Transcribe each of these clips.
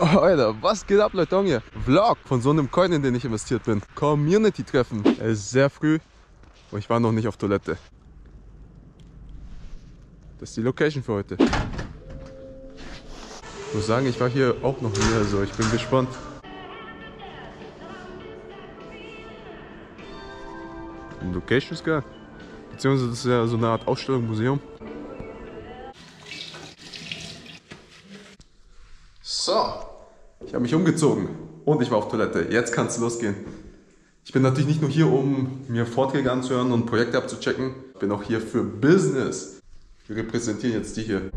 Oh, Alter, was geht ab, Leute? Hier Vlog von so einem Coin, in den ich investiert bin. Community-Treffen. Es ist sehr früh und ich war noch nicht auf Toilette. Das ist die Location für heute. Ich muss sagen, ich war hier auch noch nie, also ich bin gespannt. Die Location ist geil. Beziehungsweise das ist ja so eine Art Ausstellung, Museum. So, ich habe mich umgezogen und ich war auf Toilette. Jetzt kann es losgehen. Ich bin natürlich nicht nur hier, um mir Vorträge anzuhören und Projekte abzuchecken. Ich bin auch hier für Business. Wir repräsentieren jetzt die hier.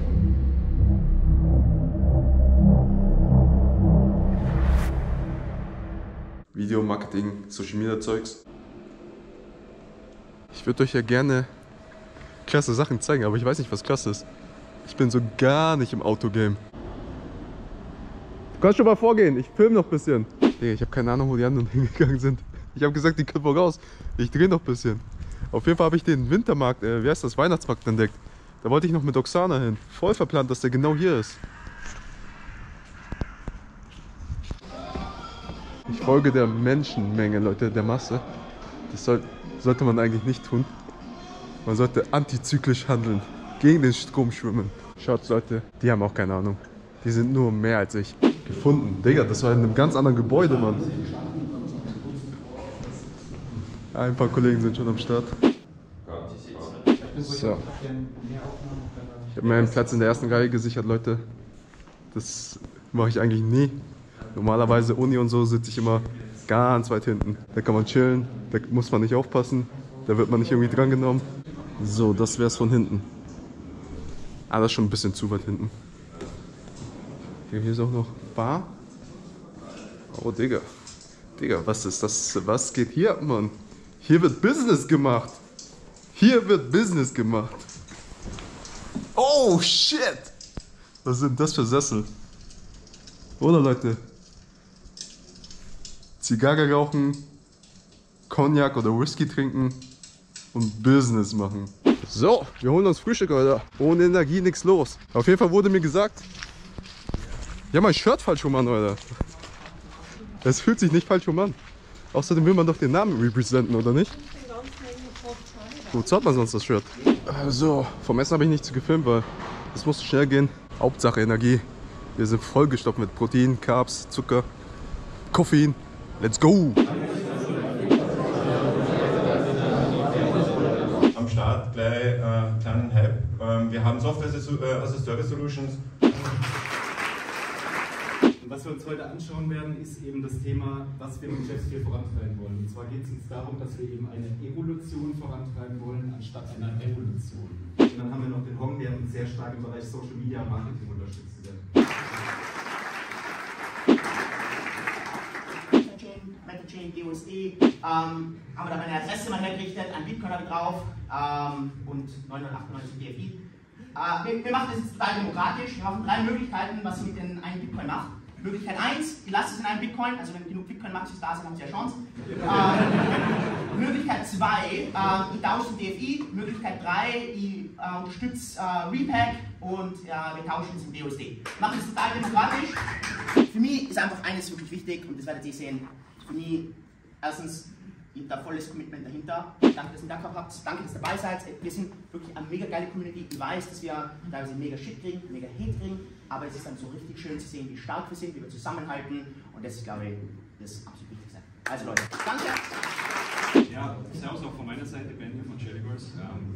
Video, Marketing, Social Media Zeugs. Ich würde euch ja gerne klasse Sachen zeigen, aber ich weiß nicht, was klasse ist. Ich bin so gar nicht im Autogame. Du kannst schon mal vorgehen, ich filme noch ein bisschen. Digga, ich habe keine Ahnung, wo die anderen hingegangen sind. Ich habe gesagt, die können wohl raus. Ich drehe noch ein bisschen. Auf jeden Fall habe ich den Wintermarkt, wie heißt das, Weihnachtsmarkt entdeckt. Da wollte ich noch mit Oksana hin. Voll verplant, dass der genau hier ist. Ich folge der Menschenmenge, Leute, der Masse. Das sollte man eigentlich nicht tun. Man sollte antizyklisch handeln, gegen den Strom schwimmen. Schaut, Leute, die haben auch keine Ahnung. Die sind nur mehr als ich. Gefunden. Digga, das war in einem ganz anderen Gebäude, Mann. Ein paar Kollegen sind schon am Start. So. Ich habe mir einen Platz in der ersten Reihe gesichert, Leute. Das mache ich eigentlich nie. Normalerweise Uni und so sitze ich immer ganz weit hinten. Da kann man chillen, da muss man nicht aufpassen, da wird man nicht irgendwie drangenommen. So, das wäre es von hinten. Ah, das ist schon ein bisschen zu weit hinten. Hier ist auch noch Bar. Oh, Digga. Digga, was ist das? Was geht hier ab, Mann? Hier wird Business gemacht. Hier wird Business gemacht. Oh, shit. Was sind das für Sessel? Oder, Leute? Zigarre rauchen, Cognac oder Whisky trinken und Business machen. So, wir holen uns Frühstück, Alter. Ohne Energie nichts los. Auf jeden Fall wurde mir gesagt, ja, mein Shirt falsch rum an, Alter. Es fühlt sich nicht falsch rum an. Außerdem will man doch den Namen representen, oder nicht? Wozu hat man sonst das Shirt? So, vom Essen habe ich nichts gefilmt, weil es musste schnell gehen. Hauptsache Energie. Wir sind vollgestopft mit Protein, Carbs, Zucker, Koffein. Let's go! Am Start gleich kleinen Hype. Wir haben Software as a Service Solutions. Was wir uns heute anschauen werden, ist eben das Thema, was wir im Geschäftsziel vorantreiben wollen. Und zwar geht es uns darum, dass wir eben eine Evolution vorantreiben wollen, anstatt einer Revolution. Und dann haben wir noch den Hong, der uns sehr stark im Bereich Social Media Marketing unterstützen wird. MetaChain, BUSD, haben wir da meine Adresse mal hergerichtet, ein Bitcoin habe ich drauf und 998 DFI. Wir machen das jetzt total demokratisch. Wir machen 3 Möglichkeiten, was ihr mit den einen Bitcoin macht. Möglichkeit 1, ihr lasst es in einem Bitcoin, also wenn genug Bitcoin-Maxis da sind, haben Sie ja Chance. Möglichkeit 2, ihr tauscht in DFI. Möglichkeit 3, ihr unterstützt Repack und wir tauschen es in BUSD. Wir machen es total demokratisch. Für mich ist einfach eines wirklich wichtig und das werdet ihr sehen. Für mich, erstens, ihr habt da volles Commitment dahinter. Danke, dass ihr da gehabt habt. Danke, dass ihr dabei seid. Wir sind wirklich eine mega geile Community. Ich weiß, dass wir teilweise mega Shit kriegen, mega Hate kriegen, aber es ist dann so richtig schön zu sehen, wie stark wir sind, wie wir zusammenhalten und das ist, glaube ich, das absolut Wichtigste. Also Leute, danke! Ja, servus auch von meiner Seite, Ben hier von Jellyverse.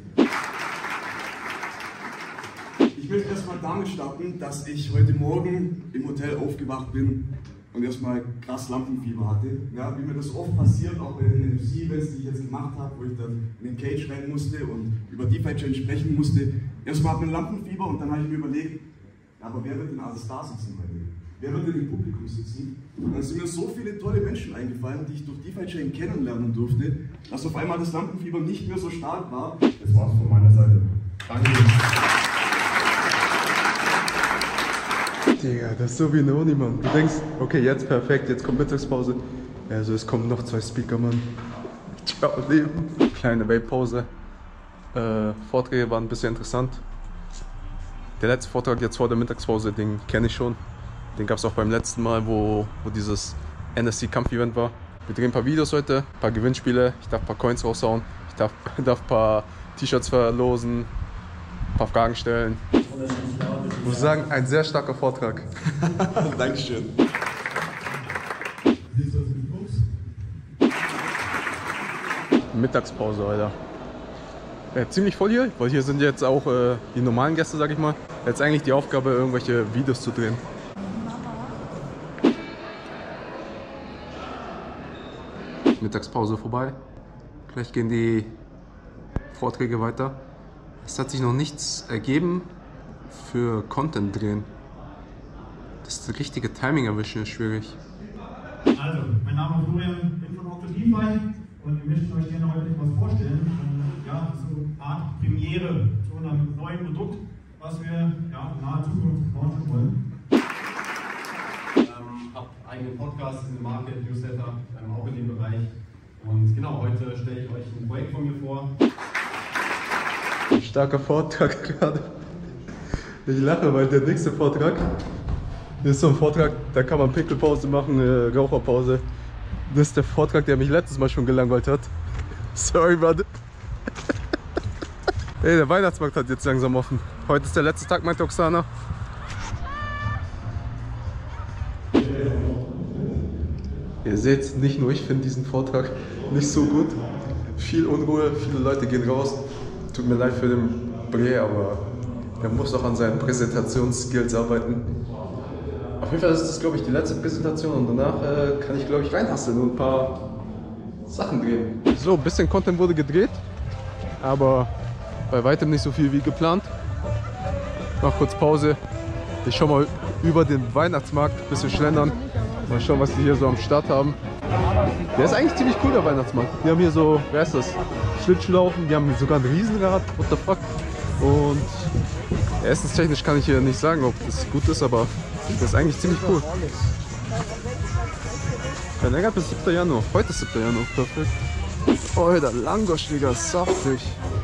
Ich möchte erstmal damit starten, dass ich heute Morgen im Hotel aufgewacht bin und erstmal krass Lampenfieber hatte. Ja, wie mir das oft passiert, auch bei den MC-Events, die ich jetzt gemacht habe, wo ich dann in den Cage rennen musste und über DeFi-Chain sprechen musste. Erstmal hatte ich Lampenfieber und dann habe ich mir überlegt, ja, aber wer wird denn alles da sitzen heute? Wer wird denn im Publikum sitzen? Und dann sind mir so viele tolle Menschen eingefallen, die ich durch DeFi-Chain kennenlernen durfte, dass auf einmal das Lampenfieber nicht mehr so stark war. Das war's von meiner Seite. Danke. Digga, das ist so wie eine Uni, Mann. Du denkst, okay, jetzt perfekt, jetzt kommt Mittagspause. Also es kommen noch 2 Speaker, Mann. Ciao, Leben. Kleine Vape-Pause. Vorträge waren ein bisschen interessant. Der letzte Vortrag jetzt vor der Mittagspause, den kenne ich schon. Den gab es auch beim letzten Mal, wo dieses NSC-Kampf-Event war. Wir drehen ein paar Videos heute, ein paar Gewinnspiele. Ich darf ein paar Coins raushauen. Ich darf ein paar T-Shirts verlosen, ein paar Fragen stellen. Ich muss sagen, ein sehr starker Vortrag. Dankeschön. Mittagspause, Alter. Ziemlich voll hier, weil hier sind jetzt auch die normalen Gäste, sag ich mal. Jetzt eigentlich die Aufgabe, irgendwelche Videos zu drehen. Mittagspause vorbei. Gleich gehen die Vorträge weiter. Es hat sich noch nichts ergeben für Content drehen. Das richtige Timing erwischen ist schwierig. Also, mein Name ist Florian, bin von Octodify und wir möchten euch gerne heute etwas vorstellen. Ja, so eine Art Premiere zu einem neuen Produkt, was wir in naher Zukunft launchen wollen. Habe eigenen Podcast in der Market, Newsletter, auch in dem Bereich. Und genau, heute stelle ich euch ein Projekt von mir vor. Starker Vortrag gerade. Ich lache, weil der nächste Vortrag ist so ein Vortrag, da kann man Pickelpause machen, Raucherpause. Das ist der Vortrag, der mich letztes Mal schon gelangweilt hat. Sorry, Mann. Ey, der Weihnachtsmarkt hat jetzt langsam offen. Heute ist der letzte Tag, meint Oksana. Ihr seht, nicht nur ich finde diesen Vortrag nicht so gut. Viel Unruhe, viele Leute gehen raus. Tut mir leid für den Bre, aber er muss noch an seinen Präsentationsskills arbeiten. Auf jeden Fall ist das, glaube ich, die letzte Präsentation und danach kann ich, glaube ich, reinhasseln und ein paar Sachen drehen. So, ein bisschen Content wurde gedreht, aber bei weitem nicht so viel wie geplant. Mach kurz Pause. Ich schau mal über den Weihnachtsmarkt, ein bisschen schlendern. Mal schauen, was die hier so am Start haben. Der ist eigentlich ziemlich cool, der Weihnachtsmarkt. Die haben hier so, wer ist das? Schlittschuhlaufen, die haben sogar ein Riesenrad, what the fuck. Und essenstechnisch kann ich hier nicht sagen, ob das gut ist, aber das ist eigentlich ziemlich cool. Verlängert bis 7. Januar. Heute ist 7. Januar, perfekt. Oh, der Langosch, Digga, saftig.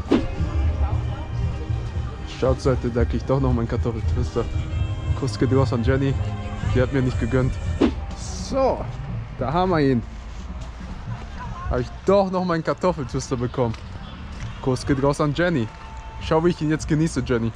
Startseite, da krieg ich doch noch meinen Kartoffeltwister. Kuss geht raus an Jenny, die hat mir nicht gegönnt. So, da haben wir ihn. Habe ich doch noch meinen Kartoffeltwister bekommen. Kuss geht raus an Jenny. Schau, wie ich ihn jetzt genieße, Jenny.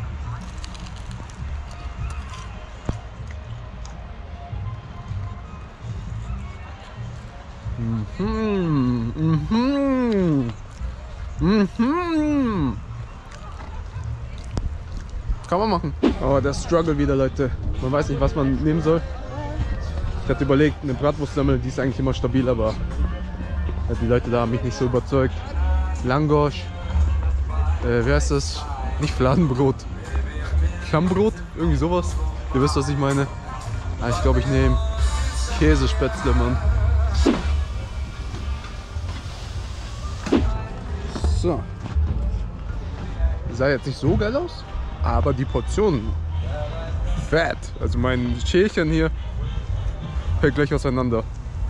Kann man machen. Oh, der Struggle wieder, Leute. Man weiß nicht, was man nehmen soll. Ich hatte überlegt, eine Bratwurstsemmel, die ist eigentlich immer stabil, aber die Leute da haben mich nicht so überzeugt. Langosch. Wer ist das? Nicht Fladenbrot. Klammbrot? Irgendwie sowas. Ihr wisst, was ich meine. Ah, ich glaube, ich nehme Käsespätzle, Mann. So. Sah jetzt nicht so geil aus, aber die Portionen fett. Also mein Schälchen hier fällt gleich auseinander.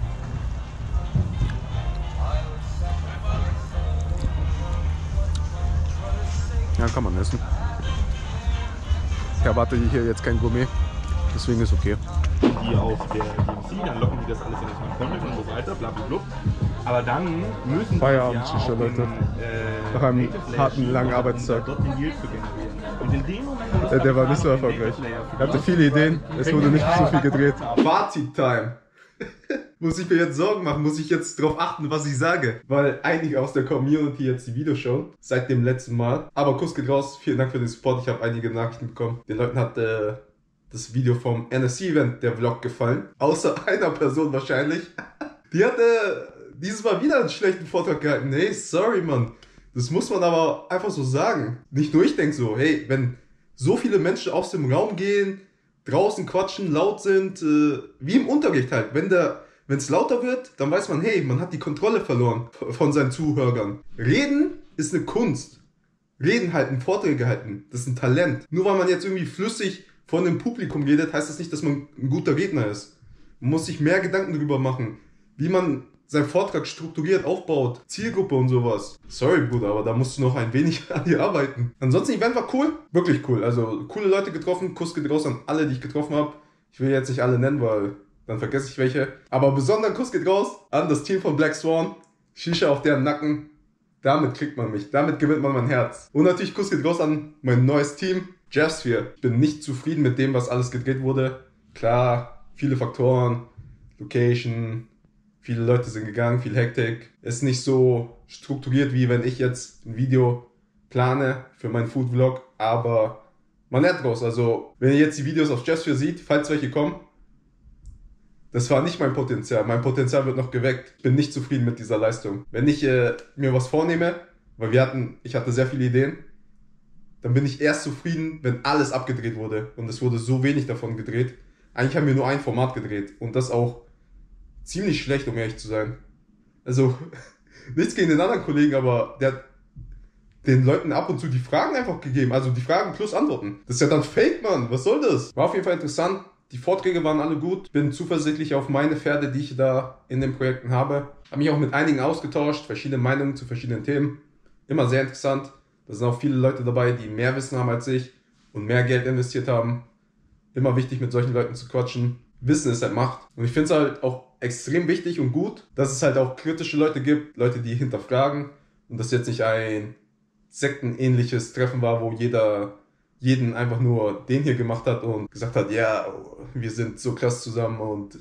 Ja, kann man essen. Ich erwarte hier jetzt kein Gourmet, deswegen ist okay. Die auf der DMC, dann locken die das alles in das Content und so weiter, bla bla bla. Aber dann müssen sie Feierabend-Shisha, Leute. Nach einem harten, langen Arbeitstag. Dort den Deal zu generieren. Und in dem Moment, der war nicht so erfolgreich. Er hatte viele Ideen, es wurde nicht so viel gedreht. Fazit-Time. Muss ich mir jetzt Sorgen machen? Muss ich jetzt darauf achten, was ich sage? Weil einige aus der Community jetzt die Videos schauen, seit dem letzten Mal. Aber Kuss geht raus, vielen Dank für den Support, ich habe einige Nachrichten bekommen. Den Leuten hat das Video vom NSC-Event, der Vlog, gefallen. Außer einer Person wahrscheinlich. Die hatte dieses Mal wieder einen schlechten Vortrag gehalten. Hey, sorry, Mann. Das muss man aber einfach so sagen. Nicht nur ich denke so, hey, wenn so viele Menschen aus dem Raum gehen, draußen quatschen, laut sind, wie im Unterricht halt. Wenn es lauter wird, dann weiß man, hey, man hat die Kontrolle verloren von seinen Zuhörern. Reden ist eine Kunst. Reden halten, Vorträge halten, das ist ein Talent. Nur weil man jetzt irgendwie flüssig von dem Publikum redet, heißt das nicht, dass man ein guter Redner ist. Man muss sich mehr Gedanken darüber machen, wie man seinen Vortrag strukturiert aufbaut, Zielgruppe und sowas. Sorry, Bruder, aber da musst du noch ein wenig an dir arbeiten. Ansonsten, Event war cool, wirklich cool. Also, coole Leute getroffen, Kuss geht raus an alle, die ich getroffen habe. Ich will jetzt nicht alle nennen, weil dann vergesse ich welche. Aber besonderen Kuss geht raus an das Team von Black Swan. Shisha auf deren Nacken. Damit kriegt man mich. Damit gewinnt man mein Herz. Und natürlich Kuss geht raus an mein neues Team, Javsphere. Ich bin nicht zufrieden mit dem, was alles gedreht wurde. Klar, viele Faktoren, Location, viele Leute sind gegangen, viel Hektik. Ist nicht so strukturiert, wie wenn ich jetzt ein Video plane für meinen Food-Vlog. Aber man lernt draus. Also, wenn ihr jetzt die Videos auf Javsphere seht, falls welche kommen, das war nicht mein Potenzial. Mein Potenzial wird noch geweckt. Ich bin nicht zufrieden mit dieser Leistung. Wenn ich mir was vornehme, weil ich hatte sehr viele Ideen, dann bin ich erst zufrieden, wenn alles abgedreht wurde. Und es wurde so wenig davon gedreht. Eigentlich haben wir nur ein Format gedreht. Und das auch ziemlich schlecht, um ehrlich zu sein. Also, nichts gegen den anderen Kollegen, aber der hat den Leuten ab und zu die Fragen einfach gegeben. Also die Fragen plus Antworten. Das ist ja dann Fake, Mann. Was soll das? War auf jeden Fall interessant. Die Vorträge waren alle gut. Bin zuversichtlich auf meine Pferde, die ich da in den Projekten habe. Habe mich auch mit einigen ausgetauscht. Verschiedene Meinungen zu verschiedenen Themen. Immer sehr interessant. Da sind auch viele Leute dabei, die mehr Wissen haben als ich und mehr Geld investiert haben. Immer wichtig, mit solchen Leuten zu quatschen. Wissen ist halt Macht. Und ich finde es halt auch extrem wichtig und gut, dass es halt auch kritische Leute gibt. Leute, die hinterfragen. Und das jetzt nicht ein sektenähnliches Treffen war, wo jeden einfach nur den hier gemacht hat und gesagt hat, ja, wir sind so krass zusammen und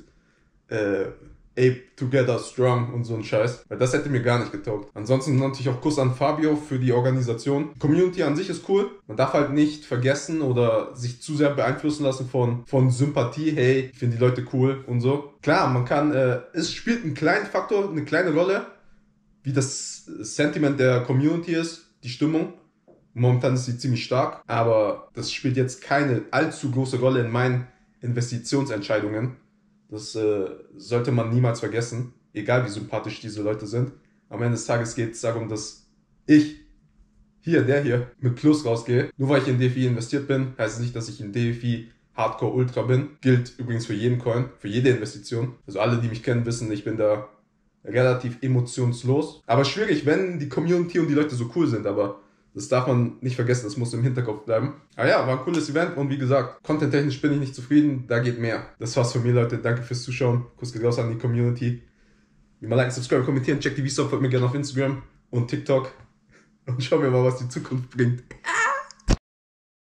ape together strong und so ein Scheiß. Weil das hätte mir gar nicht getaugt. Ansonsten natürlich auch Kuss an Fabio für die Organisation. Die Community an sich ist cool. Man darf halt nicht vergessen oder sich zu sehr beeinflussen lassen von Sympathie. Hey, ich finde die Leute cool und so. Klar, man kann, es spielt einen kleinen Faktor, eine kleine Rolle, wie das Sentiment der Community ist, die Stimmung. Momentan ist sie ziemlich stark, aber das spielt jetzt keine allzu große Rolle in meinen Investitionsentscheidungen. Das sollte man niemals vergessen, egal wie sympathisch diese Leute sind. Am Ende des Tages geht es darum, dass ich, der hier, mit Plus rausgehe. Nur weil ich in DFI investiert bin, heißt es nicht, dass ich in DFI Hardcore Ultra bin. Gilt übrigens für jeden Coin, für jede Investition. Also alle, die mich kennen, wissen, ich bin da relativ emotionslos. Aber schwierig, wenn die Community und die Leute so cool sind, aber das darf man nicht vergessen, das muss im Hinterkopf bleiben. Aber ja, war ein cooles Event und wie gesagt, content-technisch bin ich nicht zufrieden, da geht mehr. Das war's von mir, Leute. Danke fürs Zuschauen. Kuss geht raus an die Community. Wie mal liken, subscribe, kommentieren, check die Vsauce, folgt mir gerne auf Instagram und TikTok. Und schauen wir mal, was die Zukunft bringt.